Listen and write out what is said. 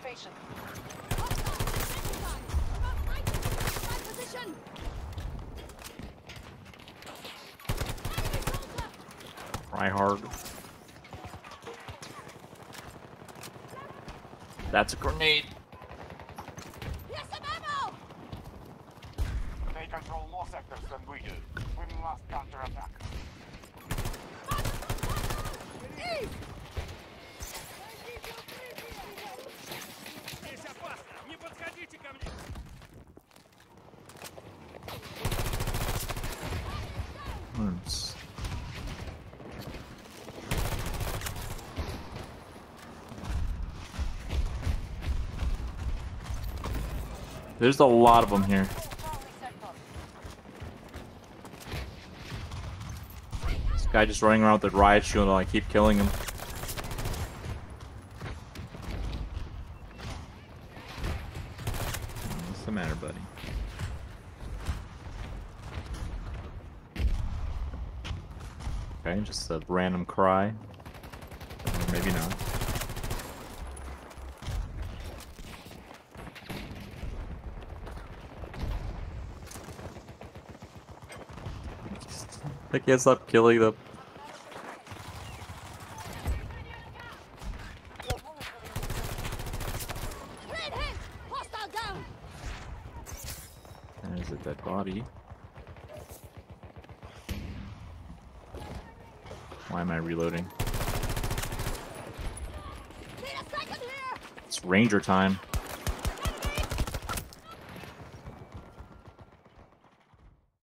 location. Try hard. That's a grenade. Here's some ammo! They control more sectors than we do. We must counterattack. East! Здесь опасно! Не подходите ко мне! Oops. There's a lot of them here. This guy just running around with the riot shield and I keep killing him. What's the matter, buddy? Okay, just a random cry. Or maybe not. I can't stop killing them. Red hit! Hostile down! There's a dead body. Why am I reloading? Need a second here! It's ranger time.